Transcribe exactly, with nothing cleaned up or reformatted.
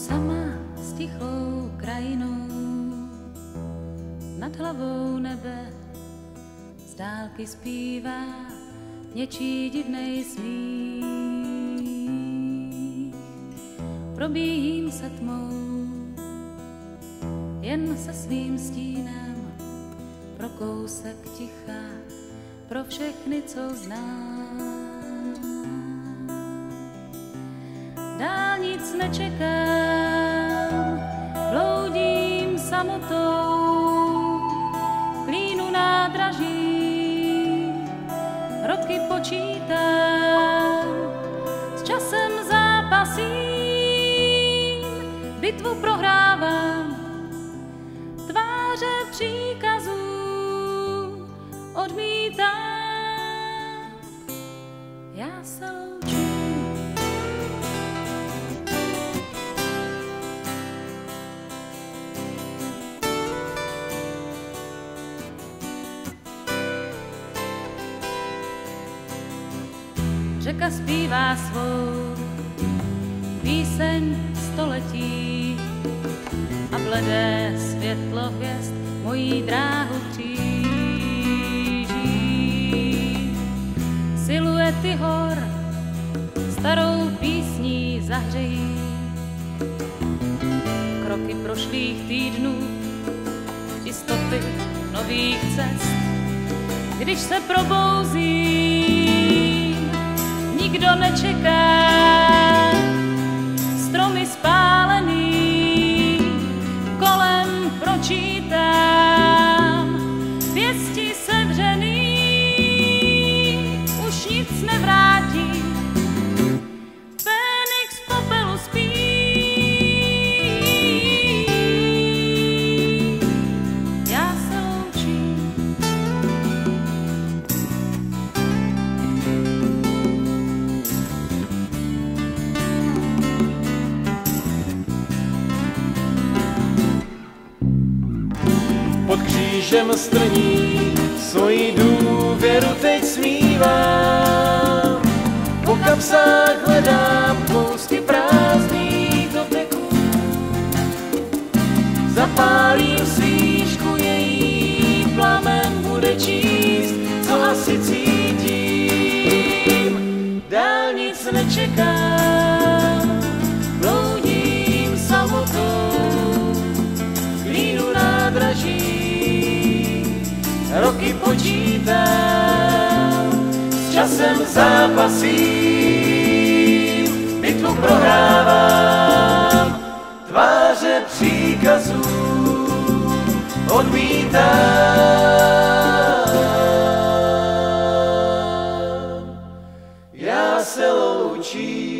sama s tichou krajinou, nad hlavou nebe z dálky zpívá něčí divnej smích. Probíjím se tmou, jen se svým stínem, pro kousek ticha, pro všechny, co znám. Dál nic nečekám, bloudím samotou, v klínu nádraží, roky počítám, s časem zápasím, bitvu prohrávám, tváře příkazů odmítám, já se loučím. Řeka zpívá svou píseň století a bledé světlo hvězd mojí dráhu kříží. Siluety hor starou písní zahřejí, kroky prošlých týdnů, jistoty nových cest. Když se probouzím, nikdo nečeká, stromy spálený, kolem pročítám, pěsti sevřený, už nic nevrátí, Fénix z popelu spí. Já se loučím. Pod křížem strní svoji důvěru teď smívám. Po kapsách hledám kousky prázdných doteků. Zapálím svíčku, její plamen bude číst, co asi cítím. Dál nic nečekám, bloudím samotou, klínu nádraží, roky počítám, s časem zápasím, bitvu prohrávám, tváře příkazů odmítám. Já se loučím.